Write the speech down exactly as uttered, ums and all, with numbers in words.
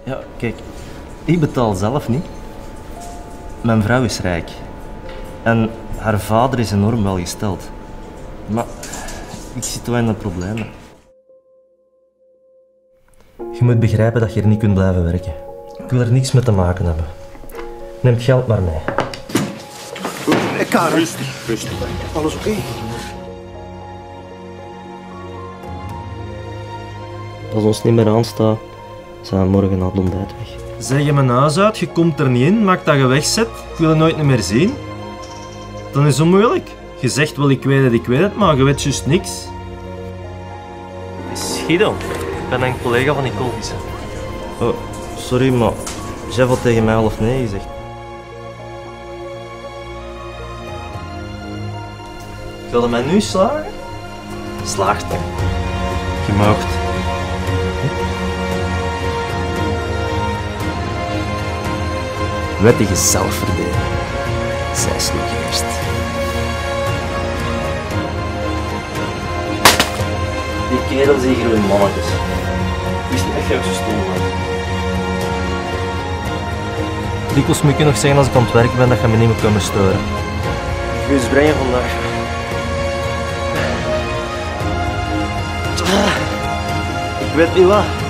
Ja, kijk, ik betaal zelf niet. Mijn vrouw is rijk. En haar vader is enorm welgesteld. Maar ik zit wel in een probleem. Je moet begrijpen dat je er niet kunt blijven werken. Ik wil er niks mee te maken hebben. Neem het geld maar mee. Hey, Karel. Rustig, rustig. Alles oké? Okay? Als ons niet meer aanstaat, zijn we morgen na het ontbijt weg. Zeg je mijn huis uit, je komt er niet in, maak dat je wegzet, ik wil je nooit meer zien. Dan is het moeilijk. Je zegt wel ik weet het, ik weet het, maar je weet juist niks. Guido, ik ben een collega van Nicole Vissen. Oh, sorry, maar Jeff had tegen mij half nee gezegd. Ga je mij nu slagen? Slaagt dan. Je moogt. Wettige zelfverdediging. Zij sloeg eerst. Die kerel zijn groene mannetjes. Ik wist niet dat jij ook zo stom was. Dikwijls moet ik je nog zeggen als ik aan het werken ben dat je me niet meer kunt storen. Ik wil eens brengen vandaag. Ik weet niet wat.